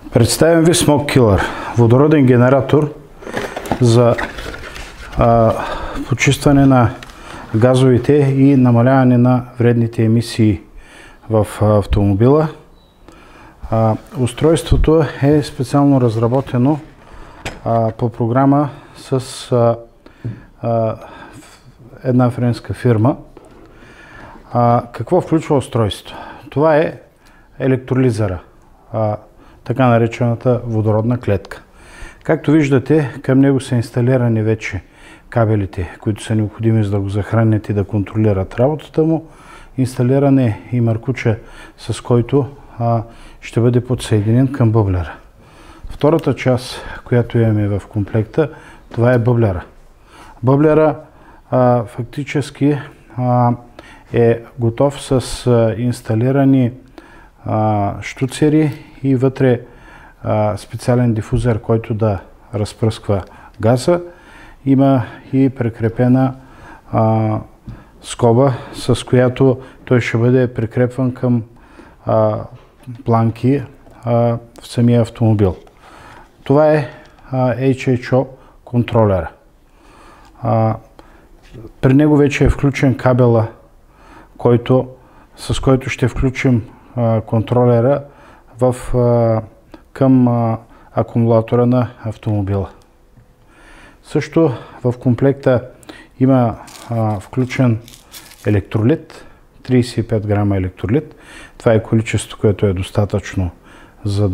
Представям ви Smoke Killer, водороден генератор за почистване на газовите и намаляване на вредните емисии в автомобила. Устройството е специално разработено по програма с една френска фирма. Какво включва устройството? Това е електролизера, така наречената водородна клетка. Както виждате, към него са инсталирани вече кабелите, които са необходими за да го захранят и да контролират работата му. Инсталиран е и маркуча, с който ще бъде подсъединен към бъблера. Втората част, която имаме в комплекта, това е бъблера. Бъблера фактически е готов с инсталирани щуцери и вътре специален дифузер, който да разпръсква газа. Има и прикрепена скоба, с която той ще бъде прикрепван към планки в самия автомобил. Това е HHO контролера. При него вече е включен кабела, с който ще включим контролера към акумулатора на автомобила. Също в комплекта има включен електролит, 35 грама електролит. Това е количество, което е достатъчно за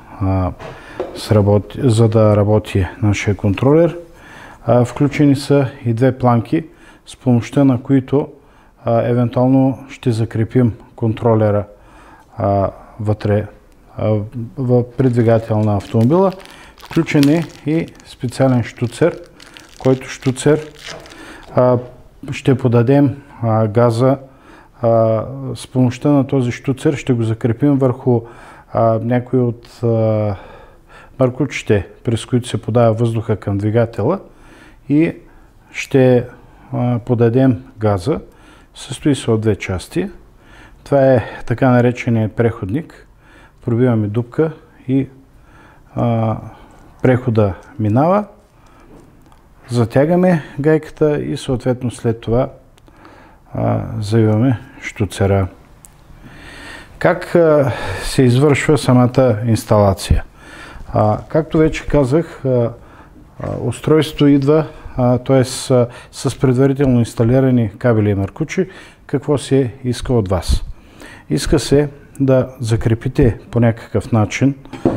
да работи нашия контролер. Включени са и две планки, с помощта на които евентуално ще закрепим контролера вътре при двигател на автомобила. Включен е и специален щуцер, който щуцер ще подадем газа. С помощта на този щуцер ще го закрепим върху някои от маркучите, през които се подава въздуха към двигателя, и ще подадем газа. Състои се от две части. Това е така нареченият преходник. Пробиваме дупка и прехода минава. Затягаме гайката и съответно след това завиваме щуцера. Как се извършва самата инсталация? Както вече казах, устройството идва, т.е. с предварително инсталирани кабели и маркучи. Какво се иска от вас? Иска се да закрепите по някакъв начин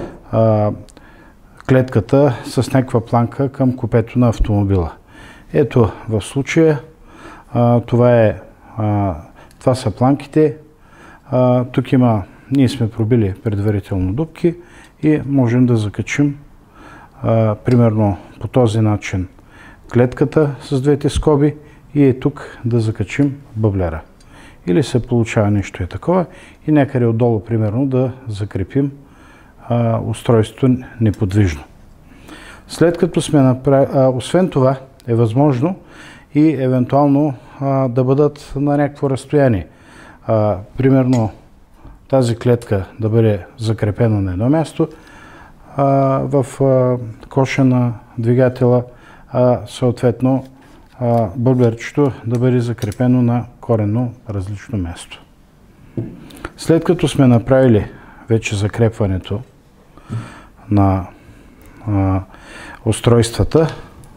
клетката с някаква планка към купето на автомобила. Ето в случая това са планките. Тук ние сме пробили предварително дупки и можем да закачим примерно по този начин клетката с двете скоби и тук да закачим бъблера. Или се получава нещо такова и някъде отдолу примерно да закрепим устройството неподвижно. След като сме направили, освен това е възможно и евентуално да бъдат на някакво разстояние. Примерно тази клетка да бъде закрепена на едно място в коша на двигателя, съответно бъблерчето да бъде закрепено на коренно различно място. След като сме направили вече закрепването на устройствата,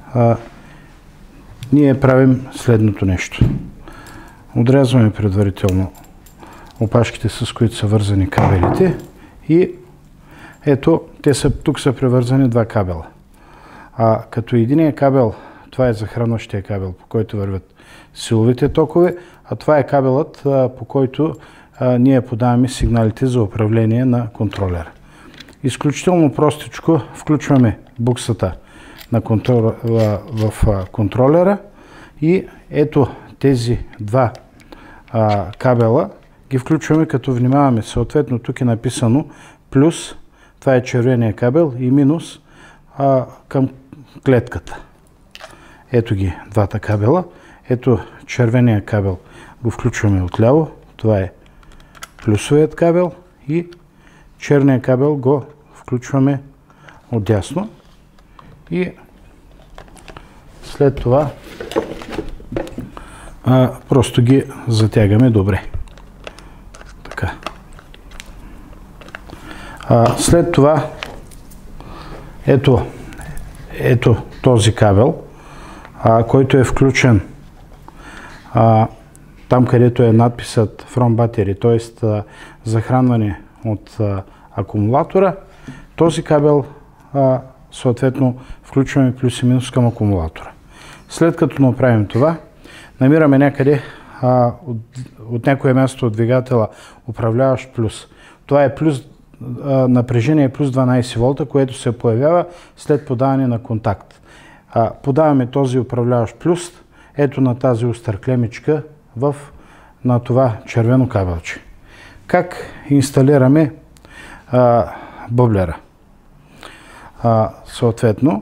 ние правим следното нещо. Отрязваме предварително опашките, с които са вързани кабелите, и ето, тук са превързани два кабела. Като единият кабел, това е захранващия кабел, по който вървят силовите токове, а това е кабелът, по който ние подаваме сигналите за управление на контролера. Изключително простичко включваме буксата в контролера и ето тези два кабела ги включваме, като внимаваме. Съответно тук е написано плюс, това е червения кабел, и минус към клетката. Ето ги двата кабела. Ето червения кабел го включваме отляво, това е плюсовият кабел, и черния кабел го включваме отдясно и след това просто ги затягаме добре. Така. След това ето този кабел, който е включен там, където е надписът From Battery, т.е. захранване от акумулатора. Този кабел съответно включваме плюс и минус към акумулатора. След като направим това, намираме някъде от някое място от двигателя управляващ плюс. Това е плюс напрежение плюс 12 волта, което се появява след подаване на контакт. Подаваме този управляващ плюс ето на тази остърклемичка на това червено кабелче. Как инсталираме бъблера? Съответно,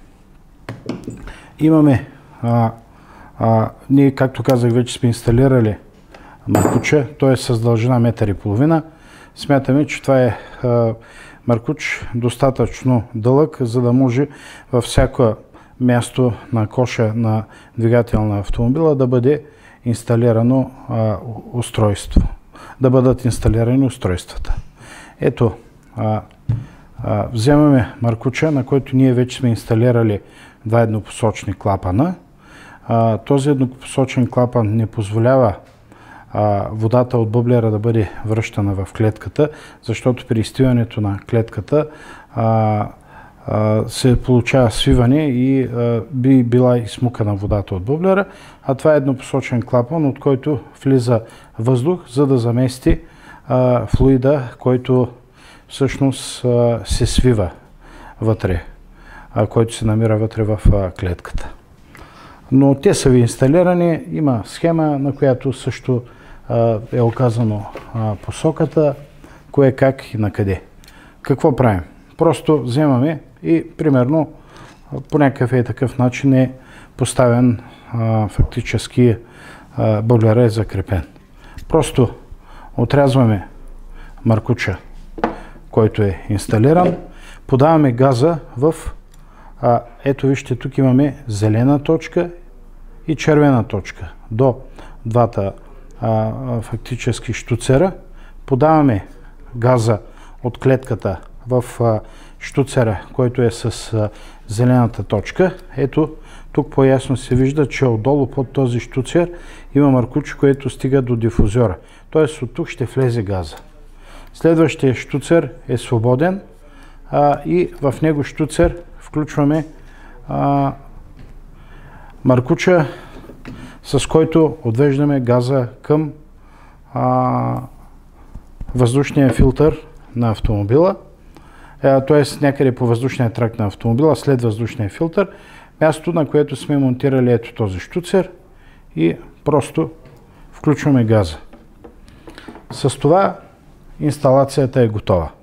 имаме ние, както казах, вече сме инсталирали маркуча, той е с дължина 1,5 м. Смятаме, че това е маркуч достатъчно дълъг, за да може във всяко място на коша на двигател на автомобила да бъде инсталирано устройство. Да бъдат инсталирани устройствата. Ето, вземаме маркуча, на който ние вече сме инсталирали два еднопосочни клапана. Този еднопосочен клапан не позволява водата от бъблера да бъде връщана в клетката, защото при изтиването на клетката се получава свиване и би била изсмукана водата от бъблера, а това е еднопосочен клапан, от който влиза въздух, за да замести флуида, който всъщност се свива вътре, който се намира вътре в клетката. Но те са ви инсталирани, има схема, на която също е оказано посоката, кое, как и на къде. Какво правим? Просто вземаме и примерно по някакъв такъв начин е поставен фактически бъблера е закрепен. Просто отрязваме маркуча, който е инсталиран, подаваме газа в ето вижте, тук имаме зелена точка и червена точка до двата фактически щуцера. Подаваме газа от клетката в щуцера, който е с зелената точка. Ето, тук по-ясно се вижда, че отдолу под този щуцер има маркуче, което стига до дифузора. Т.е. от тук ще влезе газа. Следващия щуцер е свободен и в него щуцер включваме маркуча, с който отвеждаме газа към въздушния филтър на автомобила, т.е. някъде по въздушния тракт на автомобила, след въздушния филтър, място, на което сме монтирали ето този щуцер и просто включваме газа. С това инсталацията е готова.